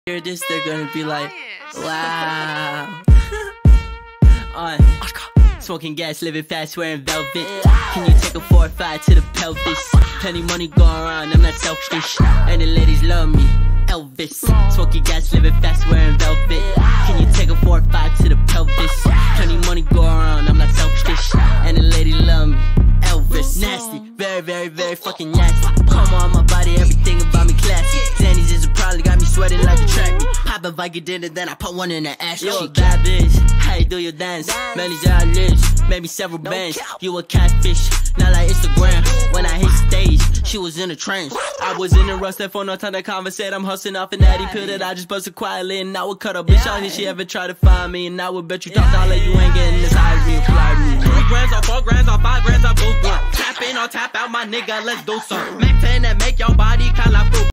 hear this, they're gonna be like, wow. Smoking gas, living fast, wearing velvet. Can you take a 4 or 5 to the pelvis? Plenty money going around, I'm not selfish. And the ladies love me, Elvis. Smoking gas, living fast, wearing velvet. Can you take a 4 or 5 to the pelvis? Plenty money going around, I'm not selfish. And the ladies love me, Elvis. Nasty, very, very, very fucking nasty. Come on my body, everything about me classy. Zannies is probably got me sweating like a track meet. Pop a Viking dinner, then I put one in the ass. You a bad bitch, how you do your dance? Many lives, maybe several bands. You a catfish, not like Instagram. When I hit stage, she was in a trance. I was in a rush, that for no time to conversate. I'm hustling off an addy pill that I just busted quietly. And I would cut a bitch out if she ever try to find me. And I would bet you $1,000 you ain't getting this high as me and fly me. 3 grams or 4 grams or 5 grams, I both want. Tap in or tap out, my nigga, let's do some. Mac 10 that make your body kinda like fruit.